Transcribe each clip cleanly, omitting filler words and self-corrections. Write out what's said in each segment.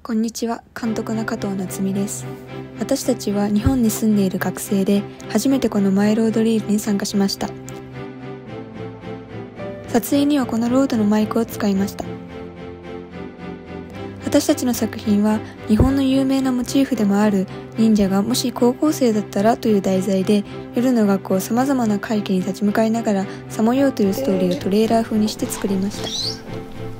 こんにちは、監督の加藤夏実です。私たちは日本に住んでいる学生で、初めてこのマイロードリールに参加しました。撮影にはこのロードのマイクを使いました。私たちの作品は日本の有名なモチーフでもある忍者がもし高校生だったらという題材で、夜の学校さまざまな会期に立ち向かいながらさまようというストーリーをトレーラー風にして作りました。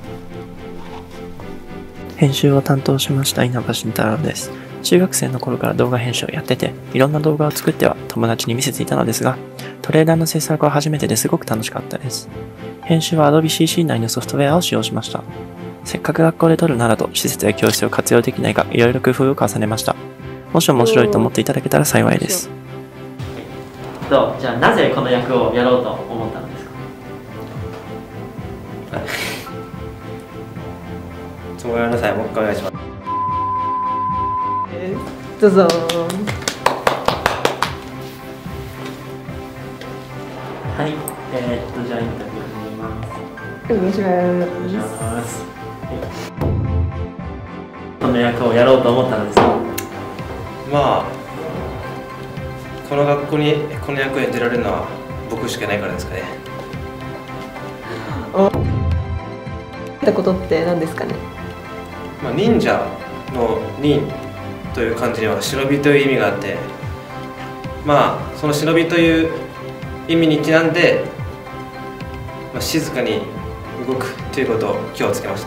編集を担当しました稲葉慎太郎です。中学生の頃から動画編集をやってて、いろんな動画を作っては友達に見せていたのですが、トレーラーの制作は初めてですごく楽しかったです。編集は Adobe CC 内のソフトウェアを使用しました。せっかく学校で撮るならと施設や教室を活用できないかいろいろ工夫を重ねました。もし面白いと思っていただけたら幸いです。 じゃあなぜこの役をやろうと思ったのですか？ ごめんなさい、もう一回お願いします。 どうぞ。 はい、じゃあインタビュー始めます。 お願いしお願いします。この役をやろうと思ったのですか？ まあ、この学校にこの役を演じられるのは僕しかいないからですかね。 たことって何ですかね？ まあ、忍者の忍という漢字には忍びという意味があって、まあその忍びという意味にちなんで、静かに動くということを今日つけました。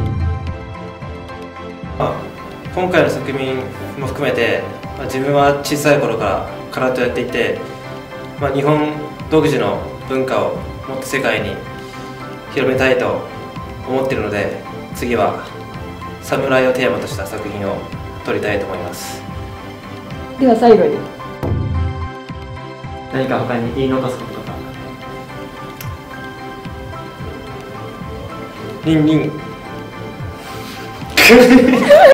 今回の作品も含めて、自分は小さい頃から空手をやっていて、日本独自の文化をもっと世界に広めたいと思っているので、次は侍をテーマとした作品を撮りたいと思います。 では最後に何か他に言い残すこととか。 リンリン